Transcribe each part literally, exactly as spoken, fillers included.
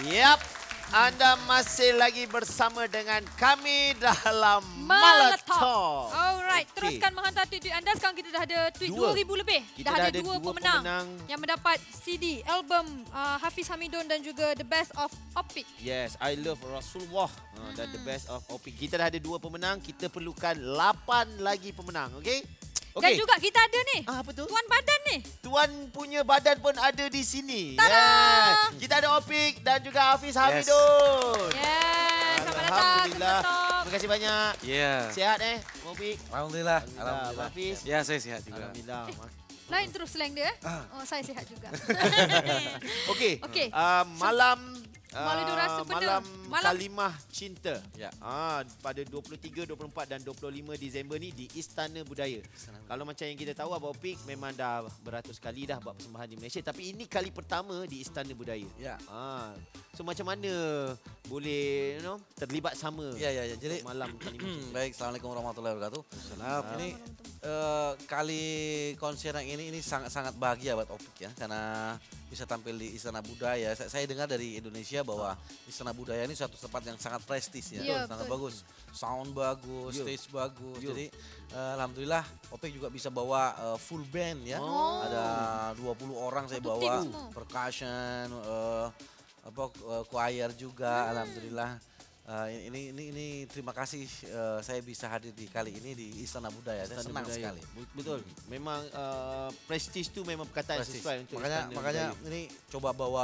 Yap, anda masih lagi bersama dengan kami dalam Maletalk. Maletalk. Alright, Okey. teruskan menghantar tweet-tweet anda. Sekarang kita dah ada tweet Dua. dua ribu lebih. Kita dah dah ada, ada dua, dua pemenang, pemenang. yang mendapat C D, album uh, Hafiz Hamidun dan juga The Best of Opik. Yes, I love Rasulullah uh, dan the best of Opik. Kita dah ada dua pemenang, kita perlukan lapan lagi pemenang, okey? Dan Okey. juga kita ada ni, Ah, apa tu? Tuan Badan ni. Tuan punya badan pun ada di sini. Tada! Yes. Kita ada Opik dan juga Hafiz Hamidun. Yes, selamat datang ke Alhamdulillah. Maletalk. Terima kasih banyak. Ya. Sihat eh, Opik? Alhamdulillah. Alhamdulillah. Hafiz? Ya, saya sihat juga. Alhamdulillah. Lain terus slang dia. Oh, saya sihat juga. Okey. Okey. Uh, malam Maulidul uh, Rasa Benda. malam, Malam- Kalimah Cinta. Ya. Ah, pada dua puluh tiga, dua puluh empat dan dua puluh lima Disember ni di Istana Budaya. Istana Budaya. Kalau macam yang kita tahu Abang Opik memang dah beratus kali dah buat persembahan di Malaysia, tapi ini kali pertama di Istana Budaya. Ya. Ah. So macam mana boleh you know terlibat sama Ya, ya, ya. Jadi untuk malam Kalimah Cinta? baik, Assalamualaikum warahmatullahi wabarakatuh. Salam. Ini eh, kali konser yang ini ini sangat-sangat bahagia buat Opik ya, karena bisa tampil di Istana Budaya. Saya, saya dengar dari Indonesia bahwa Istana Budaya ini suatu tempat yang sangat prestis ya, Ya, sangat betul. bagus, sound bagus, Ya. stage bagus. Ya. Jadi eh, alhamdulillah Opik juga bisa bawa eh, full band ya. Oh. Ada dua puluh orang saya Satu bawa, tim semua. percussion, eh, apa eh, choir juga, alhamdulillah. Uh, ini ini ini terima kasih uh, saya bisa hadir di kali ini di Istana Budaya. Saya Istana senang Budaya. sekali. Betul. Memang uh, prestige tu memang perkataan yang Prestis. sesuai untuk Makanya Istana makanya Budaya. ini coba bawa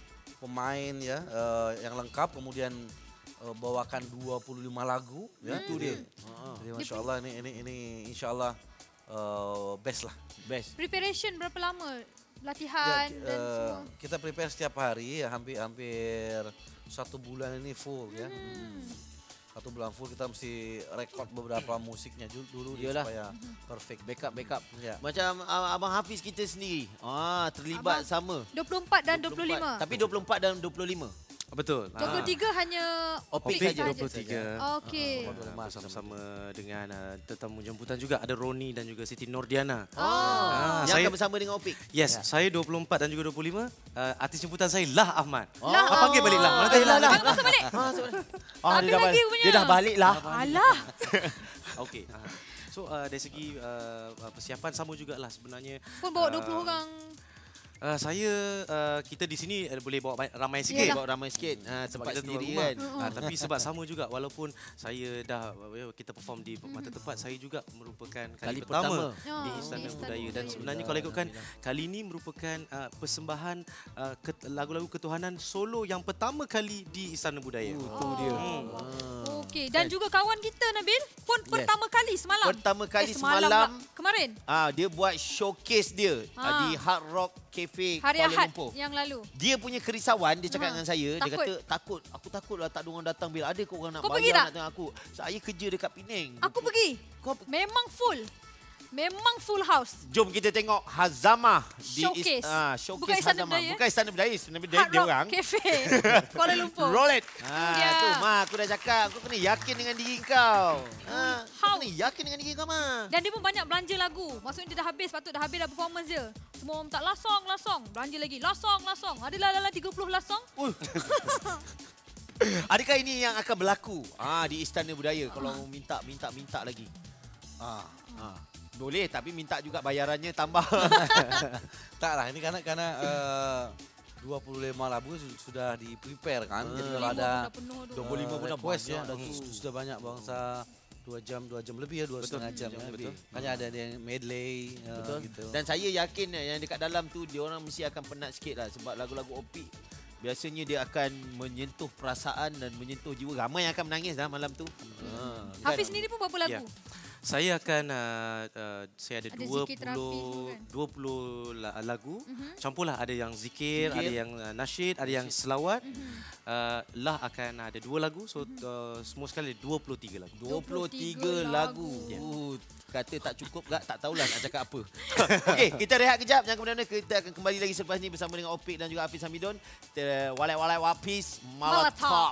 pemain ya uh, yang lengkap, kemudian uh, bawakan dua puluh lima lagu ya. Itu dia. Jadi masya Allah ini ini ini insya Allah uh, best lah. Best. Preparation berapa lama? Ya, Latihan ki- dan uh, semua. kita prepare setiap hari ya, hampir hampir satu bulan ini full ya. Hmm. Satu bulan full kita mesti record beberapa musiknya ju- dulu dia Iyalah. supaya perfect. Backup, backup. Ya. Macam uh, Abang Hafiz kita sendiri. Ah, terlibat Abang- sama. dua puluh empat dan dua puluh lima. Tapi dua puluh empat dan dua puluh lima. Betul. dua puluh tiga hanya Opik Opik saja, saja. dua puluh tiga. Okey. dua puluh lima Bersama-sama dengan uh, tetamu jemputan juga ada Roni dan juga Siti Nordiana. Oh. Ah, Yang saya akan bersama dengan Opik. yes, saya dua puluh empat dan juga dua puluh lima. Uh, artis jemputan saya Lah Ahmad. Lah. Ah, panggil balik Lah. Mana Eh, tadi Lah? Lah, Lah. Kau masuk balik. Ah, sebenarnya. Ah, Habis dia dah lagi balik. punya. Dia dah balik lah. Alah. Okey. Uh, so uh, dari segi uh, persiapan sama jugalah sebenarnya. Pun bawa Ah, dua puluh orang. Uh, saya uh, kita di sini uh, boleh bawa ba- ramai sikit. Yalah. Bawa ramai sikit. Ha, tempat Sebab kita sendiri tuan rumah. kan. Ah, tapi sebab sama juga walaupun saya dah uh, kita perform di mata tempat, saya juga merupakan kali, Kali pertama, pertama. di Oh, Istana di Istana Budaya dan Budaya. sebenarnya kalau ikutkan kali ini merupakan uh, persembahan uh, ket- lagu-lagu ketuhanan solo yang pertama kali di Istana Budaya. Itu dia. Hmm. Okey, dan juga kawan kita Nabil pun Yes. pertama kali semalam. Pertama kali eh, semalam. semalam. pula. Kemarin. Ah, dia buat showcase dia Ha. ah. di Hard Rock Cafe Hari Kuala Ahad Lumpur. yang lalu. Dia punya kerisauan, dia cakap Ha. dengan saya, dia Takut. kata takut, aku takut lah tak ada orang datang bila ada ke orang nak Kau pergi bayar tak? nak tengok aku. Saya kerja dekat Penang. Aku pergi. Kau Memang full. Memang full house. Jom kita tengok Hazamah di Showcase. Is, ah, showcase Bukan Istana Hazamah. Budaya. Bukan Istana Budaya, Istana Budaya Hard dia Rock orang. Cafe Kuala Lumpur. Roll it. dia. Ha, tu Ma, aku dah cakap, kau kena yakin dengan diri kau. Ha, kau House. kena yakin dengan diri kau Ma. Dan dia pun banyak belanja lagu. Maksudnya dia dah habis, patut dah habis dah performance dia. Semua orang tak lasong, lasong. Belanja lagi, lasong, lasong. Adalah dalam tiga puluh lasong. Uh. Adakah ini yang akan berlaku ah di Istana Budaya kalau mau minta minta minta lagi? Ah, ah. Boleh tapi minta juga bayarannya tambah. Tak lah, ini karena karena uh, dua puluh lima lagu su- sudah di prepare kan. Jadi kalau Lima ada pun dah penuh tu. dua puluh lima uh, pun dah request ya, banyak dah su- tu. sudah banyak bangsa dua jam dua jam lebih ya, dua Betul, setengah jam jam ya. lebih. Betul. Makanya ada yang medley uh, Betul. gitu. Dan saya yakin yang dekat dalam tu dia orang mesti akan penat sikit lah sebab lagu-lagu Opik biasanya dia akan menyentuh perasaan dan menyentuh jiwa. Ramai yang akan menangis dah malam tu. Hmm. Ha, Hafiz sendiri pun berapa lagu? Ya. Saya akan uh, uh, saya ada, Ada dua zikir terapi puluh semua kan? dua puluh la- lagu. Mhm. Campurlah, ada yang zikir, Zikir. ada yang uh, nasyid, ada yang selawat. Mhm. Uh, lah akan ada dua lagu, so uh, semua sekali ada dua puluh tiga lagu. dua puluh tiga dua puluh tiga lagu. Ya. Uh, kata tak cukup tak tak tahulah nak cakap apa. Okey, kita rehat kejap. Jangan ke mana-mana. Kita akan kembali lagi selepas ni bersama dengan Opik dan juga Hafiz Hamidun. Kita walai-walai wapis Maletalk. Maletalk.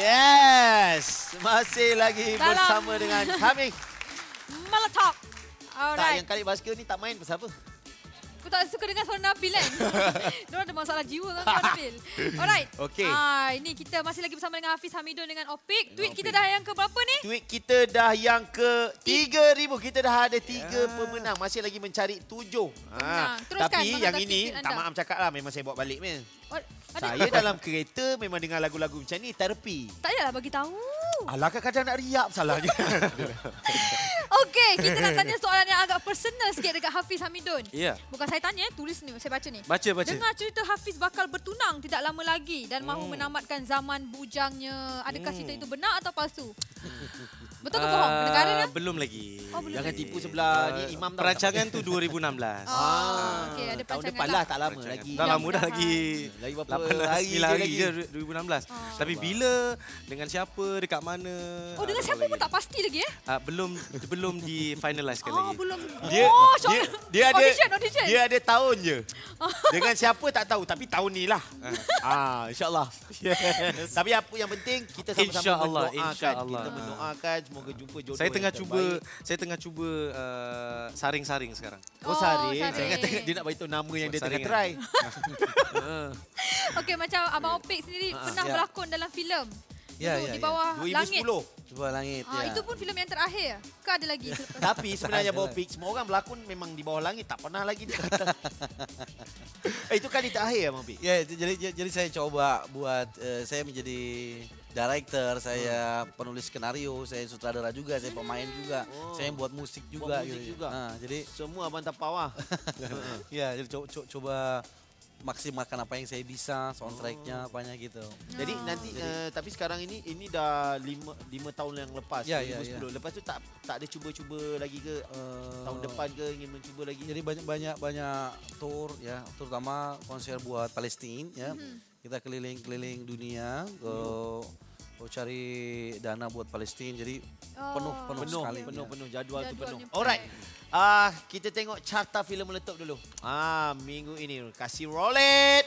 Yes, masih lagi Dalam- bersama dengan kami. Maletalk. Tak, Alright. yang kali basikal ni tak main pasal apa? Aku tak suka dengan suara Nabil kan. Diorang ada masalah jiwa dengan kau Nabil. Alright. Okey. Ah, ini kita masih lagi bersama dengan Hafiz Hamidun dengan Opik. Tweet kita dah yang ke berapa ni? Tweet kita dah yang ke tiga ribu. Kita dah ada tiga yeah. pemenang. Masih lagi mencari tujuh. Pemenang. Teruskan, Tapi yang menghantar ini, tweet anda. tak maaf cakap lah. Memang saya bawa balik ni. Oh, ada- Saya dalam kereta memang dengar lagu-lagu macam ni. Terapi. Tak payahlah bagi tahu. Alah, kadang-kadang nak riap salahnya. Okey, kita nak tanya soalan yang agak personal sikit dekat Hafiz Hamidun. Ya. Bukan saya tanya, tulis ni, saya baca ni. Baca, baca. Dengar cerita Hafiz bakal bertunang tidak lama lagi dan mahu Hmm. menamatkan zaman bujangnya. Adakah Hmm. cerita itu benar atau palsu? Betul ke bohong? Ah, Negara dah? Belum lagi. Oh, belum Jangan lagi. tipu sebelah ni imam tau. Perancangan tu dua ribu enam belas. Oh, okey, ada Tahun perancangan depan lah, tak lama Perancangan. lagi. Dah lama dah Mudah-mudahan. lagi. Lagi berapa lapan belas, hari sembilan je hari lagi. je dua ribu enam belas. Oh. Tapi bila, dengan siapa, dekat mana. Oh, dengan ah, siapa belum pun lagi. tak pasti lagi eh? Ah, belum belum di finalisekan Oh, lagi. belum. Dia, oh, syok. dia, dia ada audition, audition. dia ada tahun je. Dengan siapa tak tahu, tapi tahun ni lah. ah, insya-Allah. Yes. Tapi apa yang penting kita sama-sama InsyaAllah, mendoakan. insyaAllah. Kita mendoakan semoga jumpa jodoh Saya tengah yang cuba terbaik. saya tengah cuba uh, saring-saring sekarang. Oh, Oh, Sari. Sari. Saya ingat tengok dia nak beritahu nama yang Oh, dia tengah Sari try. Okey, macam Abang Opik sendiri pernah Ya. berlakon dalam filem. Ya, Dulu ya, di ya. bawah dua ribu langit. sepuluh. Cuba langit Ah, ya. itu pun filem yang terakhir. Ke ada lagi? selepas? Tapi sebenarnya Tak ada Abang Opik, semua orang berlakon memang di bawah langit. Tak pernah lagi dia kata. eh, itu kali terakhir Abang Opik? Ya, jadi jadi saya coba buat eh, saya menjadi director, saya penulis skenario, saya sutradara juga, saya pemain juga, Oh. saya buat musik juga. Buat musik gitu. juga. Ah, jadi Semua Abang tapau lah. ya, jadi co- co- coba maksimalkan apa yang saya bisa, soundtracknya, apanya gitu. Jadi Ah. nanti uh, tapi sekarang ini ini dah lima, lima tahun yang lepas, Ya, dua ribu ya, sepuluh. Lepas tu tak tak ada cuba-cuba lagi ke Eh, tahun depan ke ingin mencuba lagi? Jadi banyak-banyak banyak tour ya, terutama konser buat Palestina ya. Kita keliling-keliling dunia ke ke cari dana buat Palestina. Jadi Oh, penuh penuh, penuh, sekali. penuh, ya. penuh jadual, tu penuh. Jadualnya Alright. padat. Ah, kita tengok carta filem meletup dulu. Ah, minggu ini kasih roll it.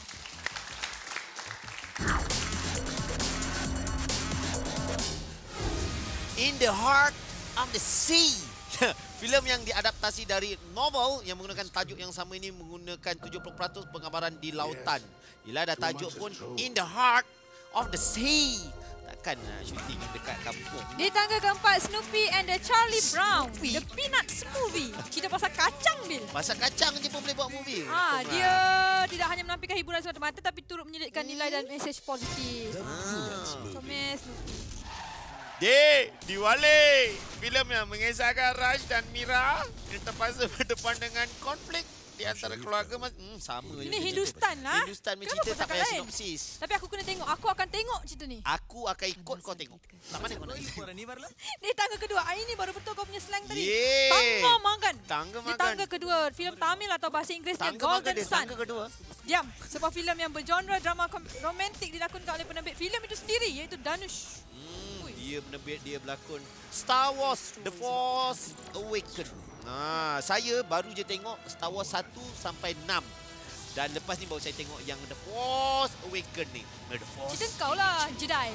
In the Heart of the Sea. Filem yang diadaptasi dari novel yang menggunakan tajuk yang sama ini menggunakan tujuh puluh peratus penggambaran di lautan. Yelah dah tajuk pun In the Heart of the Sea. Takkan uh, syuting dekat kampung. Di tangga keempat, Snoopy and the Charlie Brown. The Peanuts Movie. Cerita pasal kacang, Bil. Pasal kacang je pun boleh buat movie. Ah, dia tidak hanya menampilkan hiburan semata-mata tapi turut menyelipkan nilai dan mesej positif. Ah. Comel Snoopy. Dek, Diwali. Filem yang mengisahkan Raj dan Mira yang terpaksa berdepan dengan konflik di antara keluarga. Mas hmm, sama je Ini cerita. Hindustan lah. Hindustan punya Kenapa cerita kau tak cakap payah lain? sinopsis. Tapi aku kena tengok. Aku akan tengok cerita ni. Aku akan ikut kau tengok. Tak mana kau nak ikut? Ni tangga kedua. Ah, ini baru betul kau punya slang tadi. Yeay. Tangga makan. Tangga Di makan. tangga kedua, filem Tamil atau bahasa Inggerisnya Tangga makan Golden dia. Sun. Tangga kedua. Diam. Sebuah filem yang bergenre drama kom- romantik dilakonkan oleh penerbit filem itu sendiri iaitu Danush. Hmm, dia penerbit, dia berlakon Star Wars The Force Awakens. Nah, saya baru je tengok Star Wars satu sampai enam. Dan lepas ni baru saya tengok yang The Force Awakens ni. The Force. Cerita kau lah, Jedi.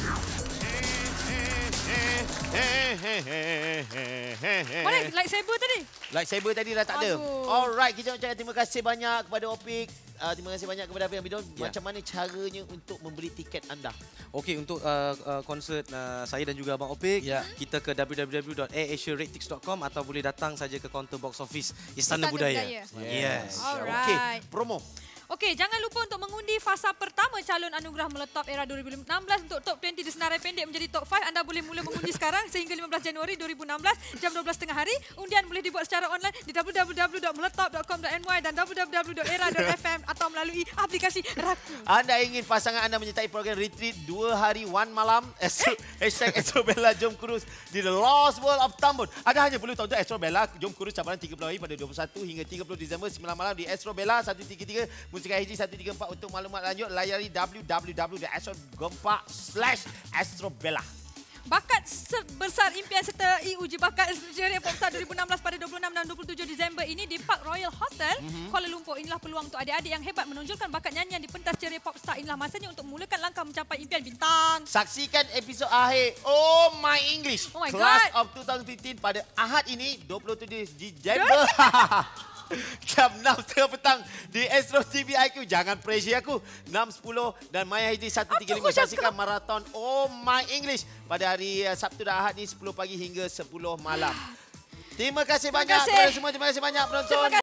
Mana lightsaber tadi? Lightsaber tadi dah tak ada. Aduh. Alright, kita ucapkan terima kasih banyak kepada Opik. Uh, terima kasih banyak kepada Abang Bidon. Ya. Macam mana caranya untuk membeli tiket anda? Okey, untuk uh, uh, konsert uh, saya dan juga Abang Opik, Ya. kita ke w w w dot airasiaratings dot com atau boleh datang saja ke kaunter box office Istana, Istana Budaya. Budaya. Yes. Alright. Okey, promo. Okey, jangan lupa untuk mengundi fasa pertama calon anugerah meletop era dua ribu enam belas untuk top dua puluh di senarai pendek menjadi top lima. Anda boleh mula mengundi sekarang sehingga lima belas Januari dua ribu enam belas jam dua belas tengah hari. Undian boleh dibuat secara online di w w w dot meletop dot com dot n y dan w w w dot era dot f m atau melalui aplikasi Raku. Anda ingin pasangan anda menyertai program retreat dua hari one malam? Astro, hashtag Astro Bella jom kurus di The Lost World of Tambun. Anda hanya perlu tonton Astro Bella jom kurus cabaran tiga puluh hari pada dua puluh satu hingga tiga puluh Disember sembilan malam di Astro Bella satu tiga tiga Mustika H D satu tiga empat. Untuk maklumat lanjut layari w w w dot astro gempak slash astrobella. bakat sebesar impian serta i-uji bakat ceria Popstar dua ribu enam belas pada dua puluh enam dan dua puluh tujuh Disember ini di Park Royal Hotel, mm-hmm. Kuala Lumpur. Inilah peluang untuk adik-adik yang hebat menonjolkan bakat nyanyian di pentas ceria Popstar. Inilah masanya untuk memulakan langkah mencapai impian bintang. Saksikan episod akhir Oh My English Oh my Class God. of dua ribu lima belas pada Ahad ini dua puluh tujuh Disember. Jam enam tiga puluh petang di Astro T V I Q. Jangan pressure aku. enam sepuluh dan Maya Hijri seratus tiga puluh lima. Saksikan maraton Oh My English pada hari uh, Sabtu dan Ahad ni sepuluh pagi hingga sepuluh malam. Terima kasih Terima banyak kasih. kepada semua. Terima kasih banyak penonton.